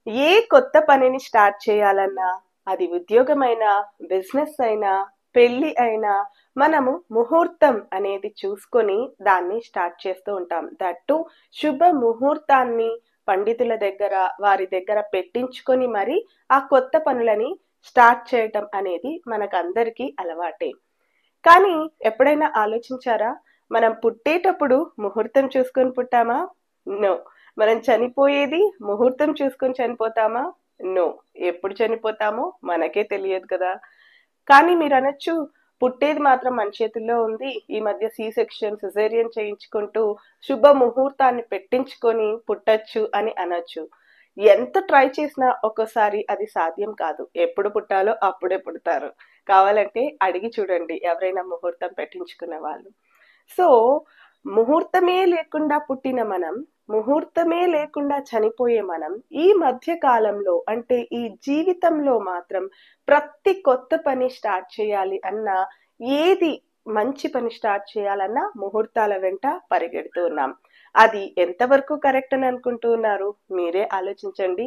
ఏ కొత్త పనిని స్టార్ట్ చేయాలన్నా, అది ఉద్యోగమైనా, బిజినెస్ అయినా, పెళ్లి అయినా, మనము ముహూర్తం అనేది చూసుకొని దాన్ని స్టార్ట్ చేస్తూ ఉంటాం. దట్ టూ శుభ ముహూర్తాన్ని పండితుల దగ్గర, వారి దగ్గర పెట్టించుకొని మరి ఆ కొత్త పనులని స్టార్ట్ చేయటం అనేది మనకందరికీ అలవాటే. కానీ ఎప్పుడైనా ఆలోచించారా? మనం పుట్టేటప్పుడు ముహూర్తం చూసుకొని పుట్టామా? నో. మనం చనిపోయేది ముహూర్తం చూసుకొని చనిపోతామా? నో. ఎప్పుడు చనిపోతామో మనకే తెలియదు కదా! కానీ మీరనొచ్చు, పుట్టేది మాత్రం మన చేతుల్లో ఉంది. ఈ మధ్య సి సెక్షన్, సిజేరియన్ చేయించుకుంటూ శుభ ముహూర్తాన్ని పెట్టించుకొని పుట్టొచ్చు అని అనొచ్చు. ఎంత ట్రై చేసినా ఒక్కోసారి అది సాధ్యం కాదు. ఎప్పుడు పుట్టాలో అప్పుడే పుడతారు. కావాలంటే అడిగి చూడండి ఎవరైనా ముహూర్తం పెట్టించుకున్న వాళ్ళు. సో, ముహూర్తమే లేకుండా పుట్టిన మనం, ముహూర్తమే లేకుండా చనిపోయే మనం, ఈ మధ్య కాలంలో అంటే ఈ జీవితంలో మాత్రం ప్రతి కొత్త పని స్టార్ట్ చేయాలి అన్నా, ఏది మంచి పని స్టార్ట్ చేయాలన్నా ముహూర్తాల వెంట పరిగెడుతూ ఉన్నాం. అది ఎంతవరకు కరెక్ట్ అని అనుకుంటూ ఉన్నారు? మీరే ఆలోచించండి.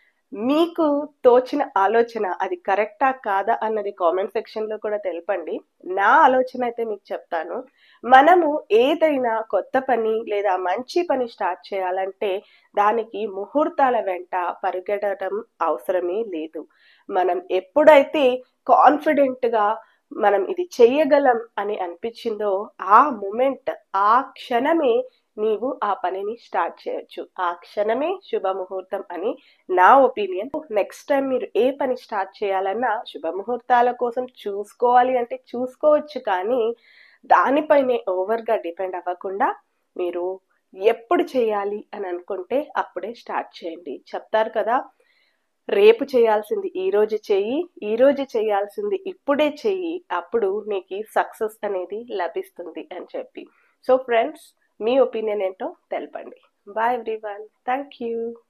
మీకు తోచిన ఆలోచన అది కరెక్టా? కాదా? అన్నది కామెంట్ సెక్షన్‌లో కూడా తెలపండి. నా ఆలోచన అయితే మీకు చెప్తాను. మనము ఏదైనా కొత్త పని లేదా మంచి పని స్టార్ట్ చేయాలంటే దానికి ముహూర్తాల వెంట పరిగెడటం అవసరమే లేదు. మనం ఎప్పుడైతే కాన్ఫిడెంట్‌గా మనం ఇది చెయ్యగలం అని అనిపించిందో ఆ మొమెంట్, ఆ క్షణమే నీవు ఆ పనిని స్టార్ట్ చేయొచ్చు. ఆ క్షణమే శుభముహూర్తం అని నా ఒపీనియన్. నెక్స్ట్ టైం మీరు ఏ పని స్టార్ట్ చేయాలన్నా శుభముహూర్తాల కోసం చూసుకోవాలి అంటే చూసుకోవచ్చు, కానీ దానిపైనే ఓవర్‌గా డిపెండ్ అవ్వకుండా మీరు ఎప్పుడు చేయాలి అని అనుకుంటే అప్పుడే స్టార్ట్ చేయండి. చెప్తారు కదా! రేపు చేయాల్సింది ఈరోజు చెయ్యి, ఈరోజు చేయాల్సింది ఇప్పుడే చెయ్యి. అప్పుడు నీకు సక్సెస్ అనేది లభిస్తుంది అని చెప్పి. సో ఫ్రెండ్స్, మీ ఒపీనియన్ ఏంటో తెలపండి. Bye everyone. Thank you.